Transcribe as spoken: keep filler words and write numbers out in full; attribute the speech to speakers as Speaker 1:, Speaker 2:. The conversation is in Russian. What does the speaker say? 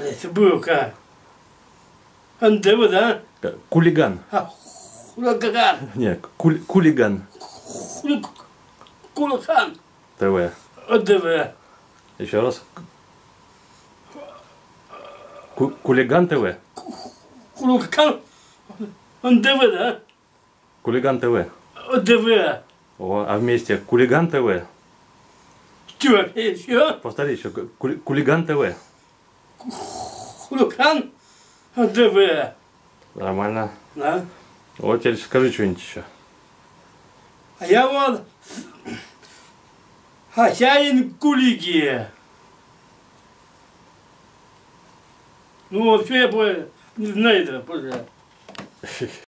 Speaker 1: Это был как? эн дэ вэ, да?
Speaker 2: Кулиган.
Speaker 1: А, хулиган.
Speaker 2: Не, куль, кулиган.
Speaker 1: Кулиган.
Speaker 2: ТВ.
Speaker 1: эн дэ вэ.
Speaker 2: Еще раз. Ку Кулиган ТВ.
Speaker 1: Кулиган. эн дэ вэ, да?
Speaker 2: Кулиган ТВ.
Speaker 1: эн дэ вэ.
Speaker 2: О, а вместе Кулиган ТВ.
Speaker 1: Чего? Еще?
Speaker 2: Повтори еще. Кули, Кулиган ТВ.
Speaker 1: Кулиган. эн дэ вэ.
Speaker 2: Нормально.
Speaker 1: Да.
Speaker 2: Вот теперь скажи что-нибудь еще.
Speaker 1: А я вот хозяин Кулиги. Ну, вообще я не знаю этого, пожалуйста.